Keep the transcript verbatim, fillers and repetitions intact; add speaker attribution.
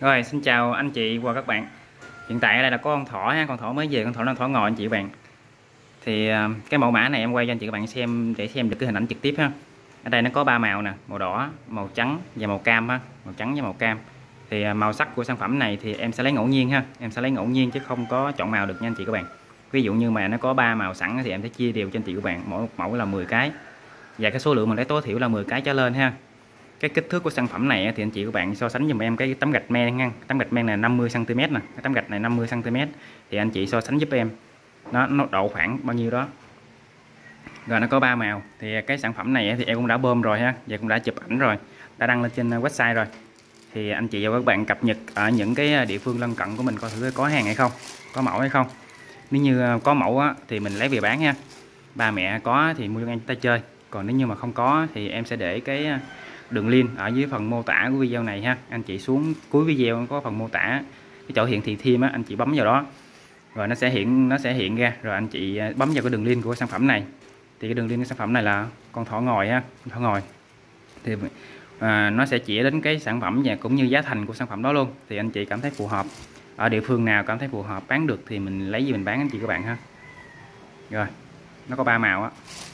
Speaker 1: Rồi, xin chào anh chị và các bạn. Hiện tại ở đây là có con thỏ ha, con thỏ mới về, con thỏ là thỏ ngồi anh chị các bạn. Thì uh, cái mẫu mã này em quay cho anh chị các bạn xem để xem được cái hình ảnh trực tiếp ha. Ở đây nó có ba màu nè, màu đỏ, màu trắng và màu cam ha, màu trắng và màu cam. Thì uh, màu sắc của sản phẩm này thì em sẽ lấy ngẫu nhiên ha, em sẽ lấy ngẫu nhiên chứ không có chọn màu được nha anh chị các bạn. Ví dụ như mà nó có ba màu sẵn thì em sẽ chia đều cho anh chị các bạn, mỗi một mẫu là mười cái. Và cái số lượng mình lấy tối thiểu là mười cái trở lên ha. Cái kích thước của sản phẩm này thì anh chị các bạn so sánh giùm em cái tấm gạch men nha. Tấm gạch men này năm mươi xăng ti mét nè, cái tấm gạch này năm mươi xăng ti mét thì anh chị so sánh giúp em. Nó nó độ khoảng bao nhiêu đó. Rồi nó có ba màu. Thì cái sản phẩm này thì em cũng đã bơm rồi ha, và cũng đã chụp ảnh rồi, đã đăng lên trên website rồi. Thì anh chị và các bạn cập nhật ở những cái địa phương lân cận của mình coi thử có hàng hay không, có mẫu hay không. Nếu như có mẫu á, thì mình lấy về bán ha. Ba mẹ có thì mua cho anh ta chơi. Còn nếu như mà không có thì em sẽ để cái đường link ở dưới phần mô tả của video này ha. Anh chị xuống cuối video có phần mô tả, cái chỗ hiển thị thêm á, anh chị bấm vào đó rồi nó sẽ hiện nó sẽ hiện ra, rồi anh chị bấm vào cái đường link của sản phẩm này. Thì cái đường link của sản phẩm này là con thỏ ngồi ha, thỏ ngồi thì à, nó sẽ chỉ đến cái sản phẩm và cũng như giá thành của sản phẩm đó luôn. Thì anh chị cảm thấy phù hợp, ở địa phương nào cảm thấy phù hợp bán được thì mình lấy gì mình bán anh chị các bạn ha. Rồi nó có ba màu á.